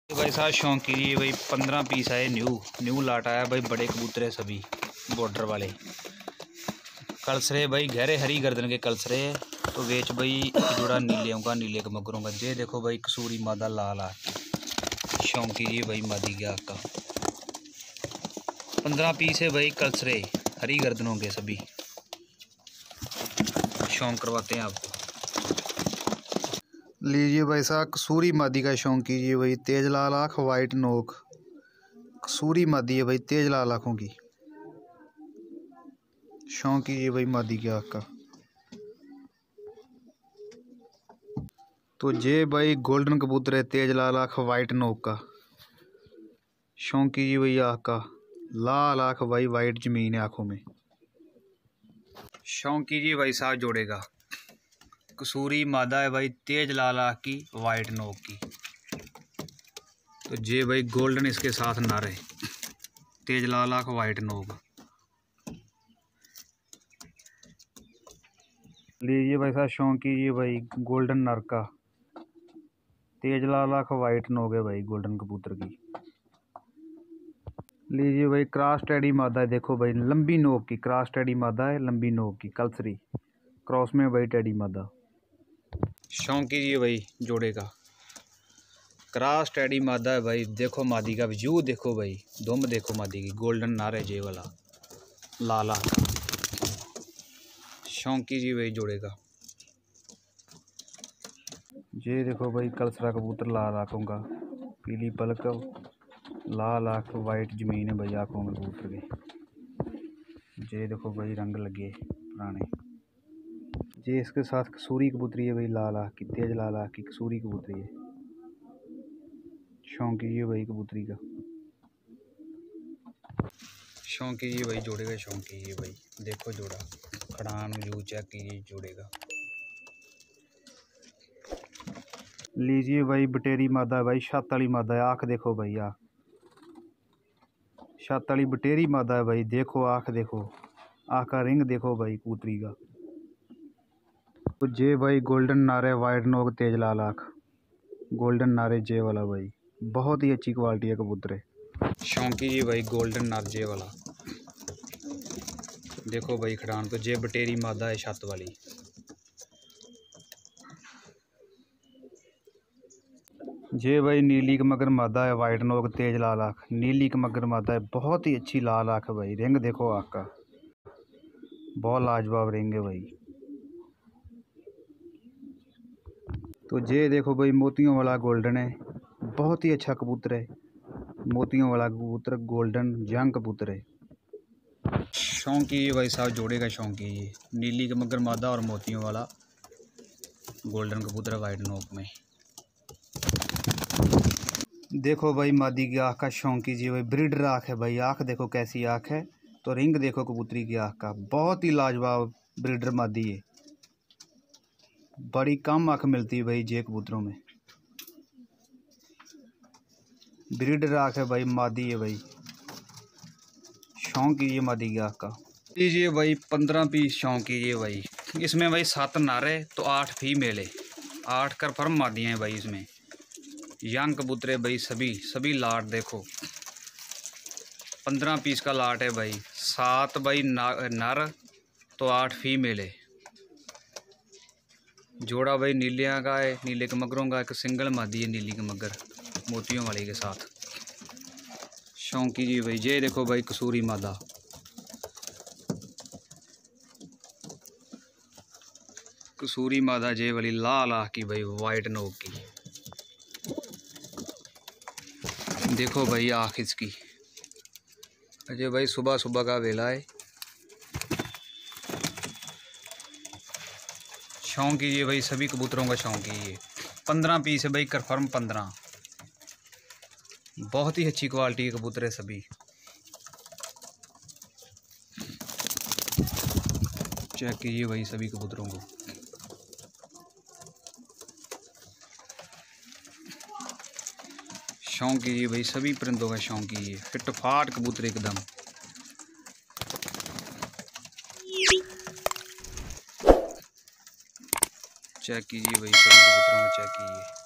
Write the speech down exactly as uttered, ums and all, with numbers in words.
भाई साहब शौक कीजिए भाई, पंद्रह पीस आए न्यू न्यू लाट आया भाई, बड़े कबूतर है सभी बॉर्डर वाले कलसरे भाई, गहरे हरी गर्दन के कलसरे है। तो वेच भाई जोड़ा नीले होगा, नीले के मगरों का। ये देखो भाई कसूरी मादा लाल आ शौक कीजिए भाई, मादी के आग का पंद्रह पीस है भाई, कलसरे हरी गर्दनों के सभी। शौक करवाते हैं आपको। लीजिए भाई साहब कसूरी मादी का शौक कीजिए भाई, तेज लाल आँख वाइट नोक कसूरी मादी है भाई, तेज लाल आँखों की। शौक कीजिए भाई मादी की आँख का। तो ये भाई गोल्डन कबूतर है, तेज लाल आँख वाइट नोक का। शौक कीजिए भाई आँख का, लाल आँख भाई, वाइट जमीन है आँखों में। शौक कीजिए भाई साहब जोड़ेगा, कसूरी मादा है भाई, तेज लाल आँख की वाइट नोक की। तो ये भाई गोल्डन इसके साथ नर है, तेज लाल आँख वाइट नोक। लीजिए भाई साहब शौक कीजिए भाई गोल्डन नर का, तेज लाल आँख वाइट नोक है भाई गोल्डन कबूतर की। लीजिए भाई क्रॉस टेडी मादा है, देखो भाई लंबी नोक की क्रॉस टेडी मादा है, लंबी नोक की कलसरी क्रॉस में भाई टेडी मादा। शौक कीजिए भाई जोड़ेगा, क्रॉस टेडी मादा है भाई। देखो मादी का व्यू देखो भाई, दुम देखो मादी की, गोल्डन नारे जे वाला लाला। शौक कीजिए भाई जोड़ेगा। ये देखो भाई कलसरा कबूतर लाल आँखों का, पीली पलक, लाल आँख वाइट जमीन है भाई आँखों में कबूतर के। ये देखो भाई रंग लगे पुराने। ये इसके साथ कसूरी कबूतरी है भाई, लाल आँख की, तेज लाल आँख की कसूरी कबूतरी है। शौक कीजिए भाई कबूतरी का। शौक कीजिए भाई जोड़ेगा, शौक कीजिए भाई। देखो जोड़ा खड़ान व्यू चेक कीजिए जोड़ेगा। लीजिए भाई बटेरी मादा है भाई, छत वाली मादा है, आँख देखो भाई, आँख छत वाली बटेरी मादा है भाई। देखो आँख देखो, आँख का रिंग देखो भाई कबूतरी का। तो जे भाई गोल्डन नारे वाइट नोक तेज लाल आँख, गोल्डन नारे जे वाला भाई, बहुत ही अच्छी क्वालिटी है कबूतर है। शौक कीजिए भाई गोल्डन नारजे वाला। देखो भाई खड़ान, तो जे बटेरी मादा है छत वाली। जे भाई नीली मगर मादा है, वाइट नोक तेज लाल आँख, नीली मगर मादा है, बहुत ही अच्छी लाल आँख है भाई। रिंग देखो आँख का, बहुत लाजवाब रिंग है भाई। तो जे देखो भाई मोतियों वाला गोल्डन है, बहुत ही अच्छा कबूतर है। मोतियों वाला कबूतर गोल्डन जंग कबूतर है। शौक कीजिए भाई साहब जोड़ेगा, शौक कीजिए नीली मगर मादा और मोतियों वाला गोल्डन कबूतर वाइट नोक में। देखो भाई मादी की आँख का, शौक कीजिए भाई ब्रीडर आँख है भाई, आँख देखो कैसी आँख है। तो रिंग देखो कबूतरी की आँख का, बहुत ही लाजवाब ब्रीडर मादी है। बड़ी कम आँख मिलती है भाई जे कबूतरों में। ब्रीडर आँख है भाई, मादी है भाई। शौक कीजिए मादी की आँख का। लीजिए भाई पंद्रह पीस शौक कीजिए भाई। इसमें भाई सात नारे तो आठ फीमेल है, आठ कन्फर्म मादियाँ हैं भाई इसमें। यंग कबूतरे भाई, सभी सभी लाट देखो, पंद्रह पीस का लाट है भाई। सात भाई नर तो आठ फीमेल है। जोड़ा भाई नीलियाँ का है, नीले के मगरों का। एक सिंगल मादी है नीली के मगर मोतियों वाले के साथ। शौक कीजिए भाई। ये देखो भाई कसूरी मादा, कसूरी मादा जे वाली लाल आँख की भाई, वाइट नोक की। देखो भाई आँख इसकी। अजय भाई सुबह सुबह का वेला है। शौक कीजिए भाई, सभी कबूतरों का शौक कीजिए। पंद्रह पीस है भाई कन्फर्म, पंद्रह। बहुत ही अच्छी क्वालिटी के कबूतर है सभी। चेक कीजिए भाई सभी कबूतरों को। शौक कीजिए भाई, सभी परिंदों का शौक कीजिए। फिट फाट कबूतर एकदम। चेक कीजिए भाई, सभी कबूतरों को चेक कीजिए।